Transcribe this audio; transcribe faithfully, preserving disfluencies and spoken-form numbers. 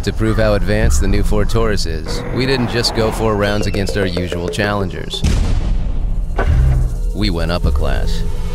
To prove how advanced the new Ford Taurus is, we didn't just go four rounds against our usual challengers. We went up a class.